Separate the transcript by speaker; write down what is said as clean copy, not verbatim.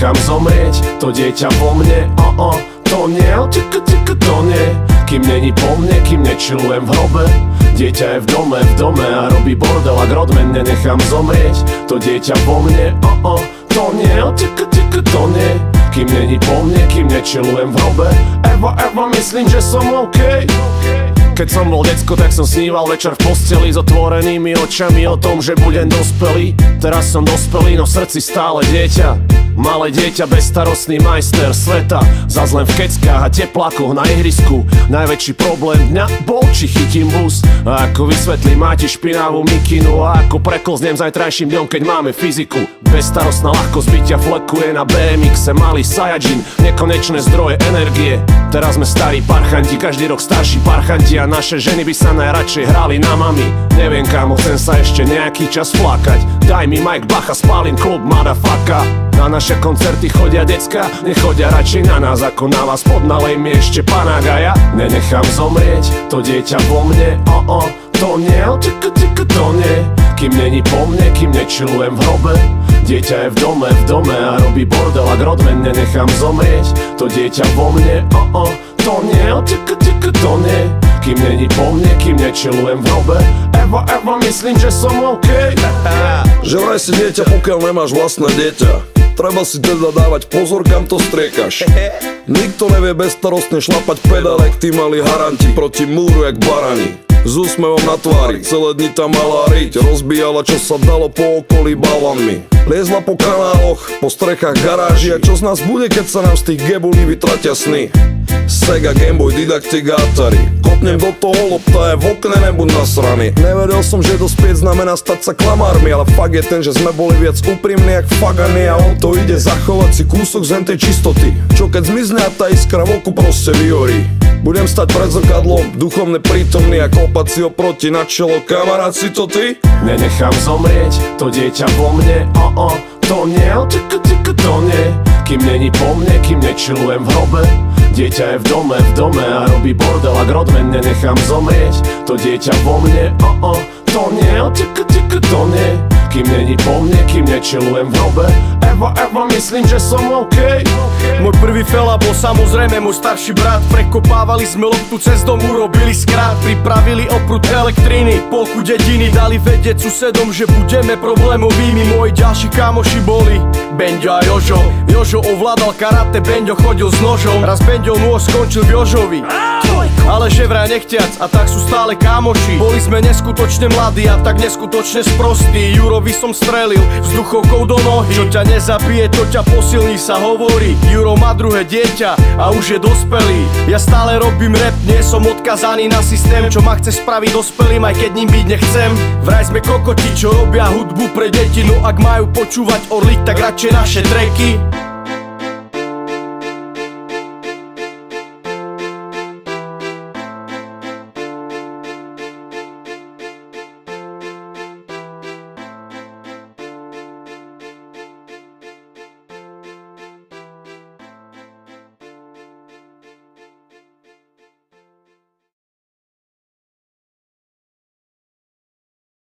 Speaker 1: nenechám zomrieť to dieťa vo mne, to nie, to nie. Kým není po mne, kým nečillujem v hrobe. Dieťa je v dome a robí bordel a rodmen. Nenechám zomrieť to dieťa vo mne, to nie, to nie. Kým není po mne, kým nečillujem v hrobe. Eva, myslím, že som OK. Keď som bol decko, tak som sníval večer v posteli s otvorenými očami o tom, že budem dospelý. Teraz som dospelý, no v srdci stále dieťa. Malé dieťa, bezstarostný majster sveta. Zas len v keckách a teplákoch na ihrisku. Najväčší problém dňa bol, či chytím bus. A ako vysvetlím máti špinavú mikinu. A ako preklznem zajtrajším dňom, keď máme fyziku. Bezstarostná ľahkosť bytia flekuje na BMX-e. Malý Saiyajin, nekonečné zdroje energie. Teraz sme starí parchanti, každý rok starší parchanti. A naše ženy by sa najradšej hrali na mami. Neviem kámo, chcem sa ešte nejaký čas flakať. Daj mi Mike Bacha, spálim klub, motherfucker. Na naše koncerty chodia decka, nechodia radšej na nás ako na vás. Podnalej mi ešte Panagaja. Nenechám zomrieť to dieťa vo mne, to nie, to nie. Kým není po mne, kým nečillujem v hrobe. Dieťa je v dome a robí bordel a rodmen. Nenechám zomrieť to dieťa vo mne, to nie, to nie. Kým není po mne, kým nečillujem v hrobe. Eva, myslím, že som OK.
Speaker 2: Že vraj si dieťa, pokiaľ nemáš vlastné dieťa. Treba si teda dávať pozor, kam to striekaš. Nikto nevie bezstarostne šlapať pedál, jak tí mali haranti proti múru jak barani. S úsmevom na tvári, celé dni tam mala riť. Rozbíjala, čo sa dalo po okolí balvanmi. Liezla po kanáloch, po strechách garáží. A čo z nás bude, keď sa nám z tých gebulí vytratia sny? Sega, Gameboy, didaktik a Atari. Kopnem do toho lopta, je v okne, nebuď nasraný. Nevedel som, že dospieť znamená stať sa klamármi. Ale fakt je ten, že sme boli viac úprimní jak fagany. A on to ide zachovať si kúsok z tej čistoty. Čo keď zmizne a tá iskra v oku proste vyhorí. Budem stať pred zrkadlom, duchom neprítomný a klopať si oproti na čelo. Kamarát, si to ty?
Speaker 1: Nenechám zomrieť to dieťa vo mne, to nie, to nie. Kým není po mne, kým nečillujem v hrobe. Dieťa je v dome a robí bordel a rodmen. Nenechám zomrieť to dieťa vo mne, to nie, to nie. Kým není po mne, kým nečillujem v hrobe. Eva, myslím, že som OK.
Speaker 3: Môj prvý fela bol samozrejme môj starší brat. Prekopávali sme loptu cez dom, urobili skrát. Pripravili oprúd elektriny, polku dediny. Dali vedieť susedom, že budeme problémovými. Moji ďalší kamoši boli Benďo a Jožo. Jožo ovládal karate, Benďo chodil s nožom. Raz Benďov nôž skončil v Jožovi, ale že vraj nechtiac, a tak sú stále kámoši. Boli sme neskutočne mladí a tak neskutočne sprostí. Jurovi som strelil vzduchovkou do nohy. Čo ťa nezabije, to ťa posilní, sa hovorí. Juro má druhé dieťa a už je dospelý. Ja stále robím rap, nie som odkazaný na systém, čo ma chce spraviť dospelým, aj keď ním byť nechcem. Vraj sme kokoti, čo robia hudbu pre deti. No ak majú počúvať Orlik, tak radšej naše tracky.